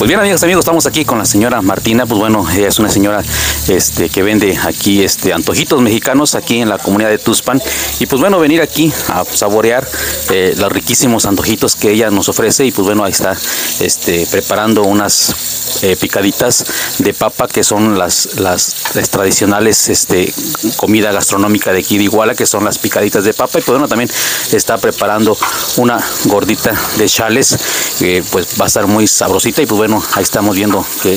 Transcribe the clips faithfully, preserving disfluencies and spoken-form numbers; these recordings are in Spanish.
Pues bien, amigas, amigos, estamos aquí con la señora Martina. Pues bueno, ella es una señora este, que vende aquí este, antojitos mexicanos aquí en la comunidad de Tuxpan. Y pues bueno, venir aquí a saborear eh, los riquísimos antojitos que ella nos ofrece. Y pues bueno, ahí está este, preparando unas eh, picaditas de papa, que son las, las, las tradicionales este, comida gastronómica de aquí de Iguala, que son las picaditas de papa. Y pues bueno, también está preparando una gordita de chales, que pues va a estar muy sabrosita. Y pues bueno, ahí estamos viendo que,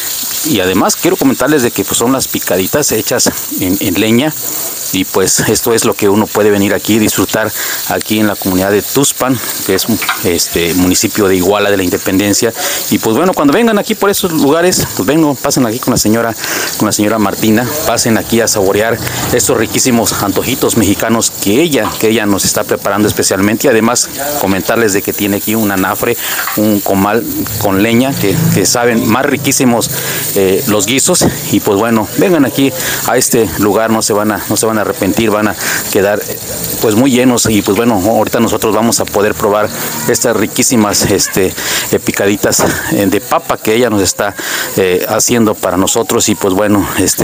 y además quiero comentarles de que pues son las picaditas hechas en, en leña. Y pues esto es lo que uno puede venir aquí disfrutar aquí en la comunidad de Tuxpan, que es este municipio de Iguala de la Independencia. Y pues bueno, cuando vengan aquí por esos lugares, pues vengan, pasen aquí con la señora, con la señora Martina, pasen aquí a saborear estos riquísimos antojitos mexicanos que ella, que ella nos está preparando especialmente. Y además comentarles de que tiene aquí un anafre, un comal con leña, que, que saben más riquísimos eh, los guisos. Y pues bueno, vengan aquí a este lugar, no se van a, no se van a arrepentir, van a quedar pues muy llenos. Y pues bueno, ahorita nosotros vamos a poder probar estas riquísimas este, eh, picaditas eh, de papa que ella nos está eh, haciendo para nosotros. Y pues bueno, este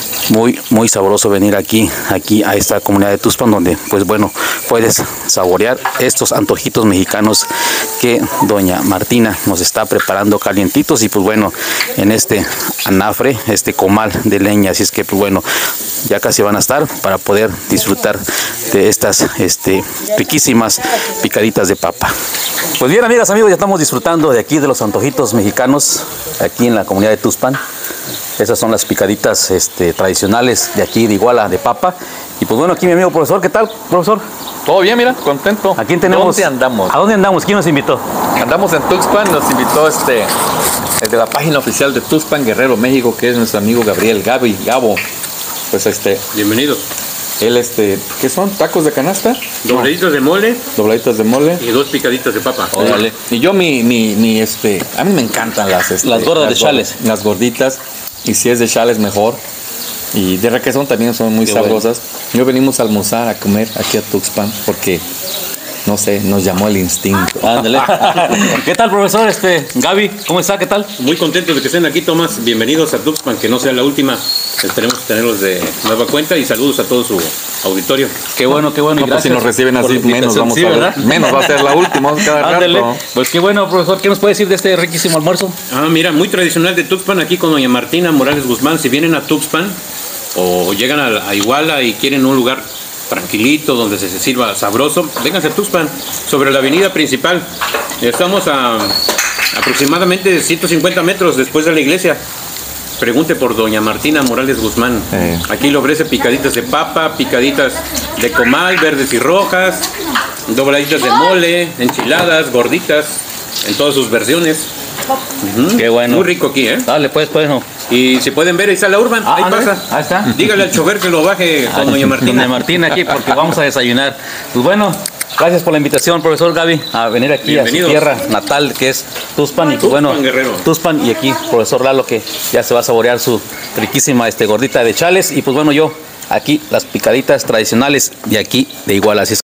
muy muy sabroso venir aquí aquí a esta comunidad de Tuxpan, donde pues bueno, puedes saborear estos antojitos mexicanos que doña Martina nos está preparando calientitos. Y pues bueno, en este anafre, este comal de leña. Así es que pues bueno, ya casi van a estar para poder disfrutar de estas este, riquísimas picaditas de papa. Pues bien, amigas, amigos, ya estamos disfrutando de aquí de los antojitos mexicanos aquí en la comunidad de Tuxpan. Esas son las picaditas este, tradicionales de aquí de Iguala de papa. Y pues bueno, aquí mi amigo profesor, ¿qué tal, profesor? Todo bien, mira, contento. ¿A quién tenemos? ¿Dónde andamos? ¿A dónde andamos? ¿Quién nos invitó? Andamos en Tuxpan, nos invitó este, el de la página oficial de Tuxpan Guerrero, México, que es nuestro amigo Gabriel, Gaby, Gabo. Pues este, bienvenido. Él este, ¿qué son? ¿Tacos de canasta? Dobladitos no. de mole. Dobladitas de mole. Y dos picaditas de papa. Órale. Y yo mi, mi, mi, este, a mí me encantan las, este, las gordas las de chales. Las gorditas. Y si es de chales, mejor. Y de requesón también son muy Qué sabrosas. Bueno. Yo venimos a almorzar, a comer aquí a Tuxpan, porque no sé, nos llamó el instinto. Ándale. ¿Qué tal, profesor? Este, Gaby, ¿cómo está? ¿Qué tal? Muy contentos de que estén aquí, Tomás. Bienvenidos a Tuxpan, que no sea la última. Esperemos tenerlos de nueva cuenta y saludos a todo su auditorio. Qué bueno, qué bueno. No, pues si nos reciben así, menos vamos sí, a ver. Menos va a ser la última. Cada Ándale. rato. Pues qué bueno, profesor. ¿Qué nos puede decir de este riquísimo almuerzo? Ah, mira, muy tradicional de Tuxpan, aquí con doña Martina Morales Guzmán. Si vienen a Tuxpan o llegan a, a Iguala y quieren un lugar tranquilito, donde se sirva sabroso, vénganse a Tuxpan, sobre la avenida principal. Estamos a aproximadamente ciento cincuenta metros después de la iglesia. Pregunte por doña Martina Morales Guzmán. Eh. Aquí le ofrece picaditas de papa, picaditas de comal, verdes y rojas, dobladitas de mole, enchiladas, gorditas, en todas sus versiones. Uh-huh. Qué bueno. Muy rico aquí, ¿eh? Dale, pues, pues, no. Y si pueden ver, ahí está la Urban, ah, ahí ándale. pasa. Ahí está. Dígale al chofer que lo baje con doña Martina. Doña Martina aquí, porque vamos a desayunar. Pues bueno, gracias por la invitación, profesor Gaby, a venir aquí a su tierra natal, que es Tuxpan. Y pues Tuxpan, bueno, Guerrero. Tuxpan, y aquí, profesor Lalo, que ya se va a saborear su riquísima este, gordita de chales. Y pues bueno, yo aquí las picaditas tradicionales de aquí de Iguala. Así es